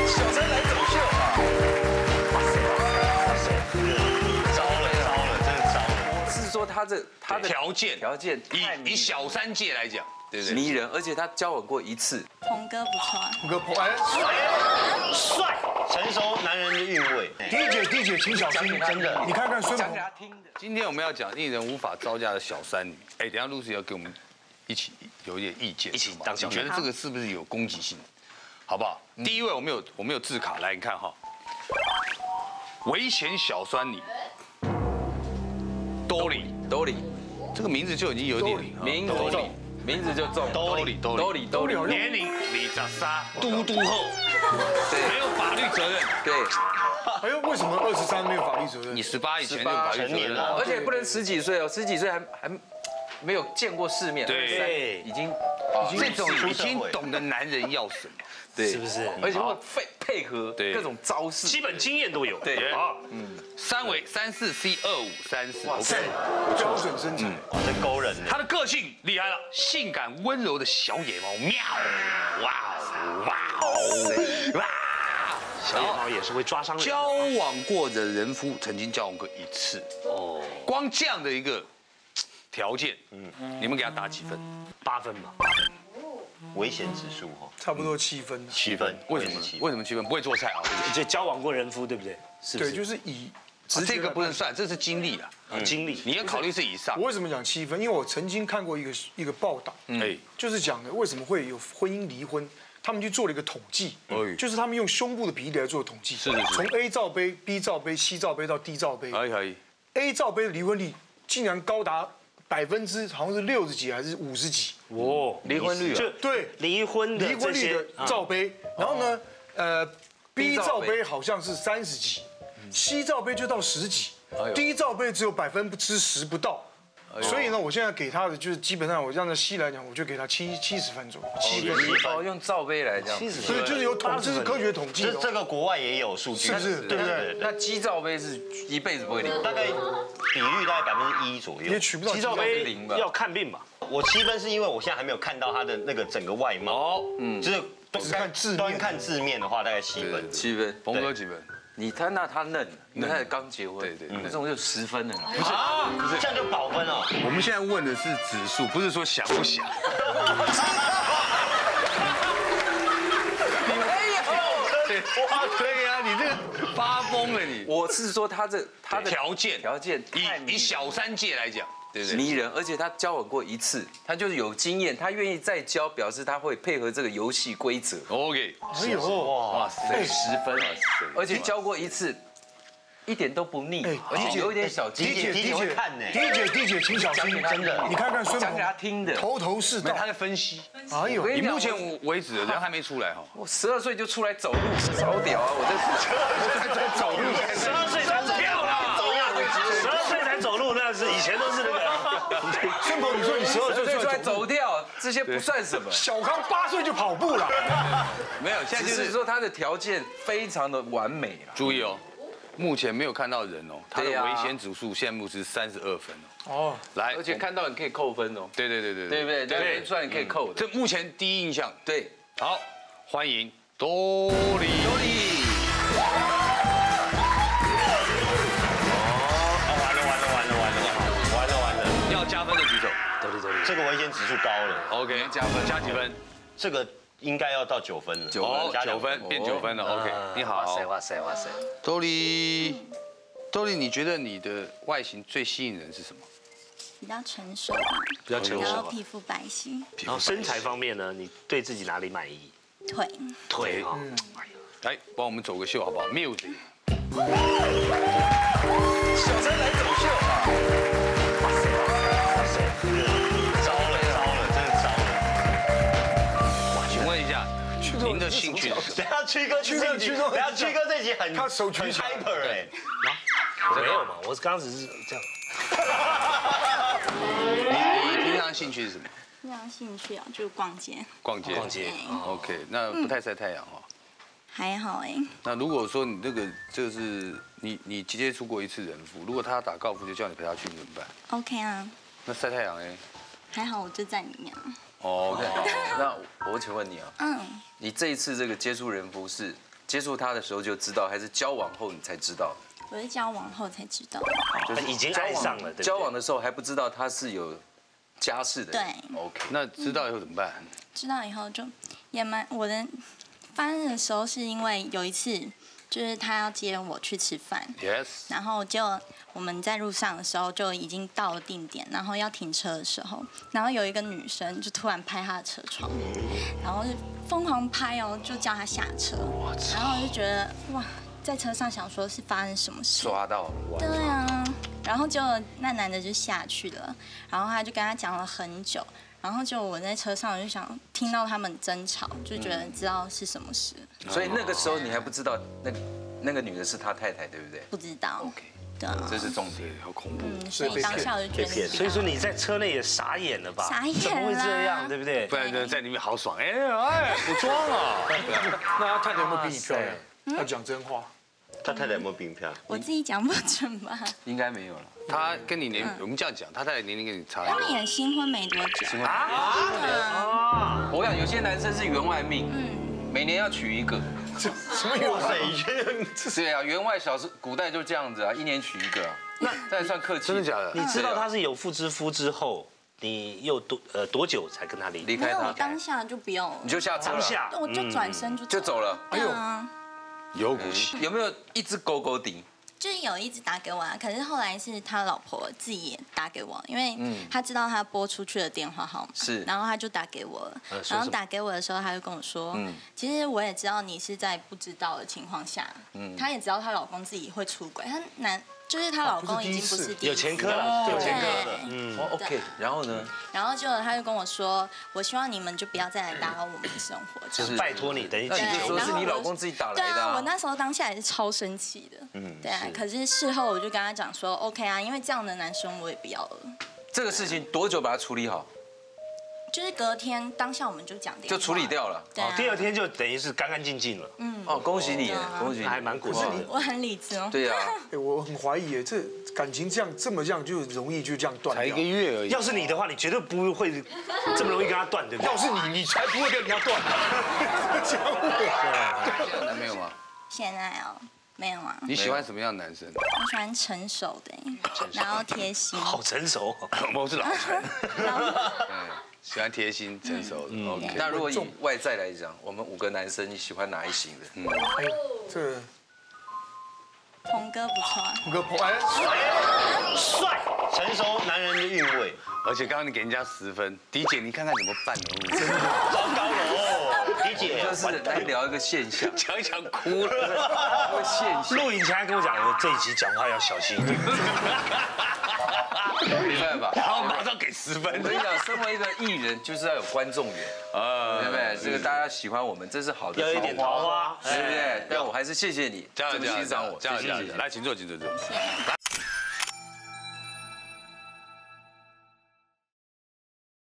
小三来走秀啊！ 糟了，真的糟了。 我是说他的条件以小三界来讲，对不对？ 迷人，而且他交往过一次。 鹏哥不错， 五个哎， 帅，成熟男人的韵味。 D 姐，请小心，真的。你看看孙讲鹏给他听的。 今天我们要讲令人无法招架的小三女。哎，等一下露西要给我们一起有一点意见， 一起当小三你觉得这个是不是有攻击性？好不好？第一位我们有字卡，来你看哈，危险小酸女多里，这个名字就已经有点名字就中。 兜里，年龄23，嘟嘟后， 对， 没有法律责任。 对， 哎呦，为什么23没有法律责任？ 你18以前就有法律责任而且不能10几岁哦，10几岁还没有见过世面。 对， 已经这种已经懂得男人要什么。 对， 是不是？ 而且会配合对各种招式， 基本经验都有。 对啊， 三围34C2534， 哇塞， 标准身材， 哇，这勾人呢。 他的个性厉害了，性感温柔的小野猫，喵，哇， 小野猫也是会抓伤人。 交往过的人夫曾经交往过一次，哦，光这样的一个条件，你们给他打几分 ？8分吧。 危险指数哈， 差不多7分。 7分。 为什么7分？不会做菜啊？ 就交往过人夫，对不对？是不对， 是？ 就是以这个不能算，这是经历啊， 经历。 你要考虑是以上我。为什么讲7分？因为我曾经看过一个报道， 哎， 就是讲的为什么会有婚姻离婚，他们去做了一个统计，就是他们用胸部的比例来做统计， 是从 A 罩杯、B 罩杯、C 罩杯到 D 罩杯可以。 ，A 罩杯的离婚率竟然高达60%，好像是60几还是50几， 哦， 离婚率啊， 就对， 离婚的这些罩杯，然后呢，B 罩杯好像是30几，C 罩杯就到10几，D 罩杯只有10%不到。所以呢，我现在给他的就是基本上，我让他C来讲，我就给他70分左右，7分。 哦，用罩杯来讲， 所以就是有统，这是科学统计的。 这个国外也有数据， 是不是？对不对？ 那鸡罩杯是一辈子不会离， 大概比率大概1%左右也。取不到鸡罩杯 0吧要看病吧？ 我7分是因为我现在还没有看到他的那个整个外貌，就是只看字面端看字面的话，大概7分。 7分。 峰哥几分？ 他嫩，你看他刚结婚， 对， 那种就10分了。 啊，这样就保分哦。 我们现在问的是指数，不是说想不想。哇，可以啊，你这个发疯了你。 我是说他的条件以小三界来讲，对不对？ 迷人，而且他交往过一次，他就是有经验，他愿意再交，表示他会配合这个游戏规则。 OK， 哎呦， 哇塞 10分，而且交过一次，一点都不腻，而且有一点小经验。 D 姐会看呢。 D 姐，请小心，真的。你看看孙讲给他鹏， 听的。 头是道。 他在分析。 哎呦， 以目前为止，人还没出来哈。 我12岁就出来走路，超屌啊！我这走路 12岁才走路啦，12岁才走路，那是以前都是那个。 孙鹏，你说你12岁出来走跳，这些不算什么。 小康8岁就跑步了。 没有，现在就是只是说他的条件非常的完美了。 注意哦，目前没有看到人哦，他的对啊危险指数现在目是32分哦。 哦， 来， 而且看到你可以扣分哦。 对对不对？对，算你可以扣的。 这目前第一印象， 对， 好，欢迎多里。 完了， 要加分的举手。 这个危险指数高了。 OK，加几分？ 这个应该要到9分了。 哦加 ，9分变9分了。OK，你好。 哇塞！ 多里，你觉得你的外形最吸引人是什么？ 比较成熟吧， 比较成然后熟。 皮肤白皙， 然后身材方面呢，你对自己哪里满意？腿哈。 来，帮我们走个秀好不好 ？Music。 小三来走秀啊！ 糟了，真的糟了。 请问一下，您的兴趣是什么？ 等下曲哥这集很他手举很起来 hyper 哎。 没有嘛，我刚刚只是这样。 你平常兴趣是什么？ 非常兴趣啊，就是逛街， 逛街。OK，那不太晒太阳哈。 还好哎。 那如果说你就是你接触过一次人夫，如果他打高尔夫就叫你陪他去，怎么办？ OK 啊， 那晒太阳哎。 还好我就在里面啊。 OK， 那我请问你啊，你这一次这个接触人夫是接触他的时候就知道，还是交往后你才知道？ 我是交往后才知道。 就是已经爱上了，对不对？ 交往的时候还不知道他是有家室的。 对。 OK。 那知道以后怎么办？ 知道以后就也我的发生的时候是因为有一次，就是他要接我去吃饭。 Yes。 然后我们在路上的时候就已经到了定点，然后要停车的时候，然后有一个女生就突然拍他的车窗，然后就疯狂拍哦，就叫他下车。然后我就觉得哇，在车上想说是发生什么事。 抓到了。 对啊，然后就那男的就下去了，然后他就跟他讲了很久，然后就我在车上我就想听到他们争吵，就觉得知道是什么事。 所以那个时候你还不知道那个女的是他太太，对不对？ 不知道。 OK。 对啊， 这是重点， 好恐怖。 所以当下我就觉得， 所以说你在车内也傻眼了吧？ 傻眼了， 怎么会这样，对不对？ 不然呢，在里面好爽，哎，不装啊。 那他太太有没有比你漂亮？要讲真话。 他太太有没有比你漂亮？ 我自己讲不准吧。 应该没有了。 他跟你我们这样讲，他太太年龄跟你差。 他们也新婚没多久。 啊！ 我想有些男生是员外命，每年要娶一个。 什么有谁？ 对啊，员外古代就这样子啊，一年娶一个啊，那这还算客气？ 真的假的？ 你知道他是有妇之夫之后，你又多久才跟他离没有， 离开他？ 当下就不用， 你就下车了， 当下我就转身就走了。 哎呦， 有骨气。 有没有一只狗狗底？ 就是有一直打给我啊，可是后来是他老婆自己也打给我，因为他知道他拨出去的电话号码， 是， 然后他就打给我了，然后打给我的时候他就跟我说，其实我也知道你是在不知道的情况下，他也知道她老公自己会出轨，就是她老公已经不是第一次有前科了，有前科了， 哦 OK， 然后呢？ 然后他就跟我说，我希望你们就不要再来打扰我们的生活， 就是拜托你，等于那你就说是你老公自己打来的。 对啊，我那时候当下也是超生气的，对啊。可是事后我就跟他讲说 ，OK 啊，因为这样的男生我也不要了。 这个事情多久把它处理好？ 就是隔天当下我们就讲电话， 就处理掉了。 对啊。 第二天就等于是干干净净了。 哦，恭喜你，恭喜你， 还蛮果断的。 我很理智哦。 对呀。 我很怀疑，这感情这么就容易就这样断掉？ 才1个月而已。 要是你的话，你绝对不会这么容易跟他断，对不对？ 要是你才不会跟人家断。讲我。 现在没有吗？ 现在哦，没有啊。 你喜欢什么样的男生？ 我喜欢成熟的，然后贴心。 好成熟， 我是老成。喜欢贴心成熟的。OK。 那如果以外在来讲，我们5个男生，你喜欢哪一型的？ 哎，这鹏哥不错啊。 鹏哥帅， 成熟男人的韵味。 而且刚刚你给人家10分，迪姐你看看怎么办哦？真的糟糕了哦，理解就是来聊一个现象， 讲一讲哭了。 个现象。 录影前还跟我讲，我这一集讲话要小心一点。 没办法， 然后马上给10分。 我跟你讲，身为一个艺人，就是要有观众缘，对不对？这个大家喜欢我们，这是好的， 要一点桃花， 对不对？但我还是谢谢你， 这样欣赏我， 这样谢谢。 来，请坐，请坐。 谢谢。